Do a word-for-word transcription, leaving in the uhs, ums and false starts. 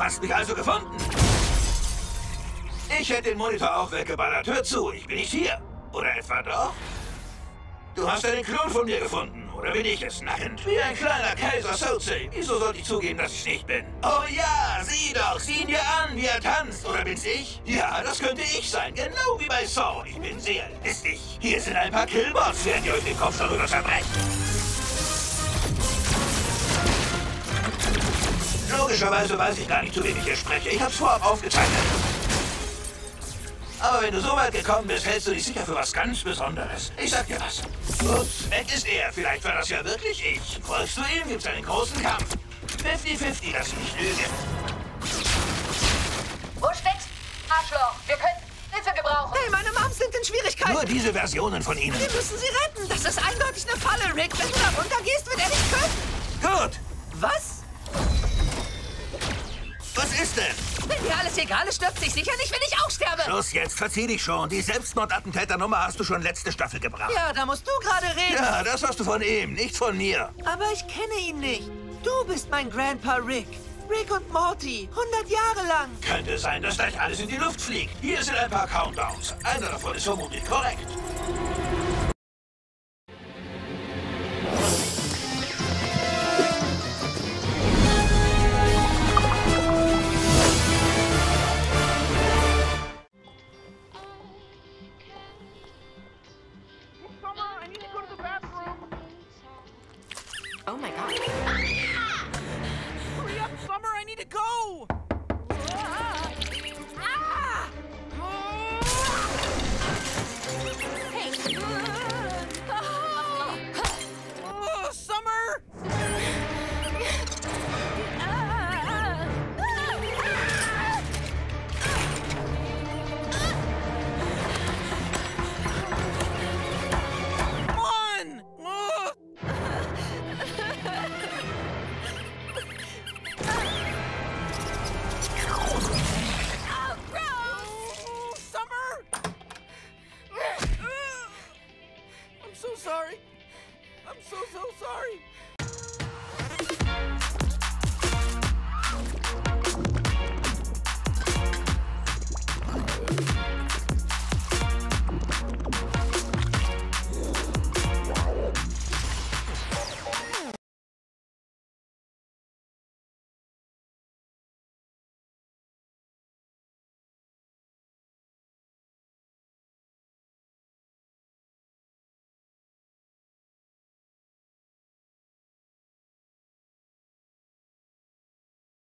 hast mich also gefunden. Ich hätte den Monitor auch weggeballert. Hör zu, ich bin nicht hier. Oder etwa doch? Du hast einen Klon von mir gefunden. Oder bin ich es, nackend? Wie ein kleiner Kaiser Soze. Wieso sollte ich zugeben, dass ich nicht bin? Oh ja, sieh doch. Sieh ihn dir an, wie er tanzt. Oder bin's ich? Ja, das könnte ich sein. Genau wie bei Saw. Ich bin sehr listig. Hier sind ein paar Killbots, während ihr euch den Kopf darüber zerbrecht. Logischerweise weiß ich gar nicht, zu wem ich hier spreche. Ich hab's vorab aufgezeichnet. Aber wenn du so weit gekommen bist, hältst du dich sicher für was ganz Besonderes. Ich sag dir was. Ups, weg ist er. Vielleicht war das ja wirklich ich. Folgst du ihm, gibt's einen großen Kampf. fünfzig fünfzig, lass mich lügen. Wo steckst du, Arschloch? Wir können Hilfe gebrauchen. Hey, meine Moms sind in Schwierigkeiten. Nur diese Versionen von ihnen. Wir müssen sie retten. Das ist eindeutig eine Falle, Rick. Wenn du da runtergehst, wird er nicht können. Gut. Was? Was ist denn? Wenn dir alles egal ist, stirbt sich sicher nicht, wenn ich auch sterbe. Los jetzt, verzieh dich schon. Die Selbstmordattentäternummer hast du schon letzte Staffel gebracht. Ja, da musst du gerade reden. Ja, das hast du von ihm, nicht von mir. Aber ich kenne ihn nicht. Du bist mein Grandpa Rick. Rick und Morty, hundert Jahre lang. Könnte sein, dass gleich alles in die Luft fliegt. Hier sind ein paar Countdowns. Einer davon ist vermutlich korrekt. Oh my god. Hurry up, Summer! I need to go! Ah! Ah! Hey. Oh, Summer! Come on! Oh. Oh, Summer! I'm so sorry. I'm so, so sorry.